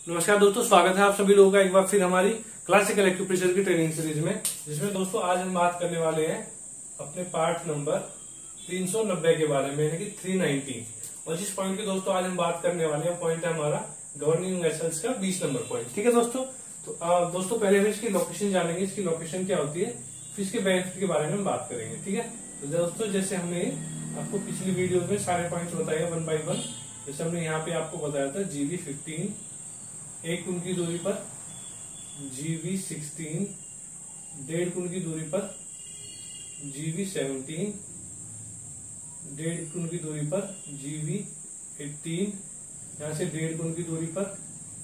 नमस्कार दोस्तों, स्वागत है आप सभी लोगों का एक बार फिर हमारी क्लासिकल एक्यूप्रेशर की ट्रेनिंग सीरीज में, जिसमें दोस्तों आज हम बात करने वाले हैं अपने पार्ट नंबर 390 के बारे में, यानी कि 390। और जिस पॉइंट की दोस्तों आज हम बात करने वाले हैं पॉइंट है हमारा गवर्निंग वेसल्स का 20 नंबर पॉइंट। ठीक है दोस्तों, तो दोस्तों पहले हम इसकी लोकेशन जानेंगे, इसकी लोकेशन क्या होती है, फिर इसके बेनिफिट के बारे में हम बात करेंगे। ठीक है, तो दोस्तों जैसे हमने आपको पिछली वीडियो में सारे पॉइंट्स बताए 1 by 1, जैसे हमने यहाँ पे आपको बताया था GV15 1 कुन की दूरी पर, GV16 1.5 कुन की दूरी पर, GV17 1.5 कुन की दूरी पर, GV18 यहाँ से 1.5 कुन की दूरी पर,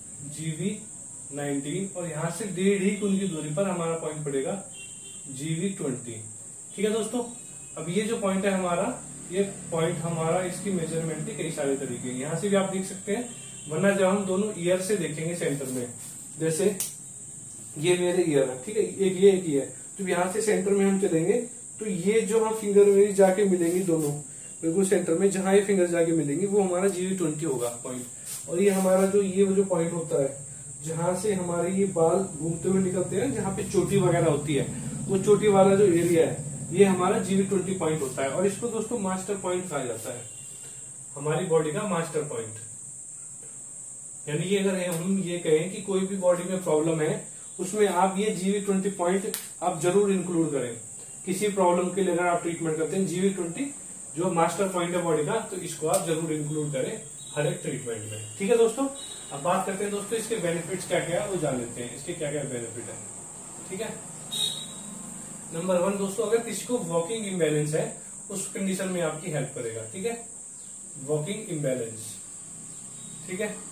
GV19 और यहाँ से 1.5 ही कुन की दूरी पर हमारा पॉइंट पड़ेगा GV20। ठीक है दोस्तों, अब ये जो पॉइंट है हमारा, ये पॉइंट हमारा इसकी मेजरमेंट के कई सारे तरीके हैं। यहाँ से भी आप देख सकते हैं, वरना जब हम दोनों ईयर से देखेंगे सेंटर में, जैसे ये मेरे ईयर है, ठीक है, एक ये एक ईयर, तो यहाँ से सेंटर में हम चलेंगे तो ये जो हम फिंगर मेरी जाके मिलेंगी दोनों बिल्कुल सेंटर में, जहां ये फिंगर जाके मिलेंगी वो हमारा GV20 होगा पॉइंट। और ये हमारा ये जो पॉइंट होता है जहां से हमारे ये बाल घूमते हुए निकलते हैं, जहां पे चोटी वगैरह होती है, वो चोटी वाला जो एरिया है ये हमारा GV20 पॉइंट होता है। और इसको दोस्तों मास्टर पॉइंट कहा जाता है, हमारी बॉडी का मास्टर पॉइंट। यानी कि अगर हम ये कहें कि कोई भी बॉडी में प्रॉब्लम है, उसमें आप ये GV20 पॉइंट आप जरूर इंक्लूड करें। किसी प्रॉब्लम के लिए अगर आप ट्रीटमेंट करते हैं, GV20 जो मास्टर पॉइंट है बॉडी का, तो इसको आप जरूर इंक्लूड करें हर एक ट्रीटमेंट में। ठीक है दोस्तों, अब बात करते हैं दोस्तों इसके बेनिफिट्स क्या क्या है वो जान लेते हैं, इसके क्या क्या बेनिफिट है। ठीक है, नंबर 1 दोस्तों, अगर किसी को वॉकिंग इम्बैलेंस है उस कंडीशन में आपकी हेल्प करेगा। ठीक है, वॉकिंग इम्बैलेंस, ठीक है।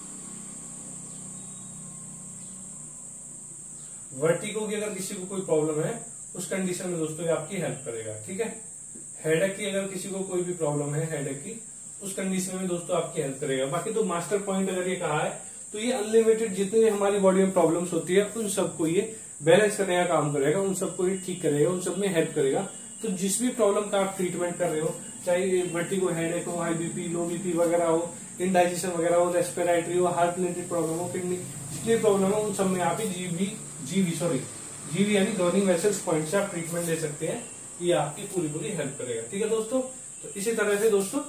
वर्टिगो की अगर किसी को कोई प्रॉब्लम है उस कंडीशन में दोस्तों ये आपकी हेल्प करेगा। ठीक है, हेडेक की अगर किसी को कोई भी प्रॉब्लम है हेडेक की, उस कंडीशन में दोस्तों आपकी हेल्प करेगा। बाकी तो मास्टर पॉइंट अगर ये कहा है तो ये अनलिमिटेड जितने हमारी बॉडी में प्रॉब्लम्स होती है उन सबको ये बैलेंस करने का काम करेगा, उन सबको ये ठीक करेगा, उन सब में हेल्प करेगा। तो जिस भी प्रॉब्लम का आप ट्रीटमेंट कर रहे हो, चाहे वर्टिगो, हेडेक हो, हाई बीपी, लो बीपी वगैरह हो, इंडाइजेशन वगैरह हो, रेस्पिरेटरी हो, हार्ट रिलेटेड प्रॉब्लम हो, किडनी जितनी प्रॉब्लम हो, उन सब में आप GV यानी गवर्निंग वेसल्स पॉइंट से आप ट्रीटमेंट ले सकते हैं। ये आपकी पूरी हेल्प करेगा। ठीक है दोस्तों, तो इसी तरह से दोस्तों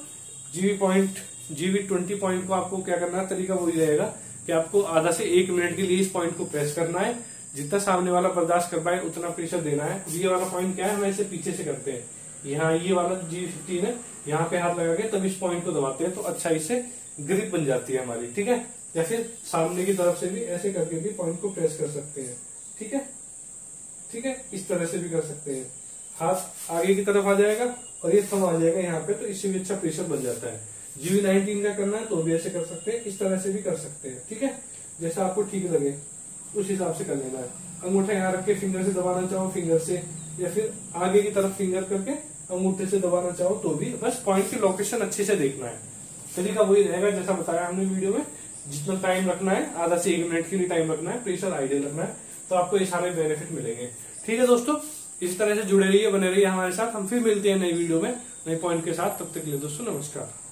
GV20 पॉइंट को आपको क्या करना है, तरीका वही रहेगा कि आपको आधा से 1 मिनट के लिए इस पॉइंट को प्रेस करना है, जितना सामने वाला बर्दाश्त कर पाए उतना प्रेशर देना है। ये वाला पॉइंट क्या है, हम ऐसे पीछे से करते हैं, यहाँ ये वाला GV15 है, यहाँ पे हाथ लगा के तब इस पॉइंट को दबाते हैं, तो अच्छा इससे ग्रिप बन जाती है हमारी। ठीक है, या फिर सामने की तरफ से भी ऐसे करके भी पॉइंट को प्रेस कर सकते हैं। ठीक है, ठीक है, इस तरह से भी कर सकते हैं, हाथ आगे की तरफ आ जाएगा और ये थंब आ जाएगा यहाँ पे, तो इससे भी अच्छा प्रेशर बन जाता है। GV19 का करना है तो भी ऐसे कर सकते हैं, इस तरह से भी कर सकते हैं। ठीक है, जैसा आपको ठीक लगे उस हिसाब से कर लेना है। अंगूठा यहाँ रख के फिंगर से दबाना चाहो फिंगर से, या फिर आगे की तरफ फिंगर करके अंगूठे से दबाना चाहो तो भी, बस पॉइंट की लोकेशन अच्छे से देखना है। तरीका वही रहेगा जैसा बताया हमने वीडियो में, जितना टाइम रखना है आधा से 1 मिनट के लिए टाइम रखना है, प्रेशर आइडियल रखना है, तो आपको ये सारे बेनिफिट मिलेंगे। ठीक है दोस्तों, इस तरह से जुड़े रहिए, बने रहिए हमारे साथ। हम फिर मिलते हैं नई वीडियो में नए पॉइंट के साथ, तब तक के लिए दोस्तों नमस्कार।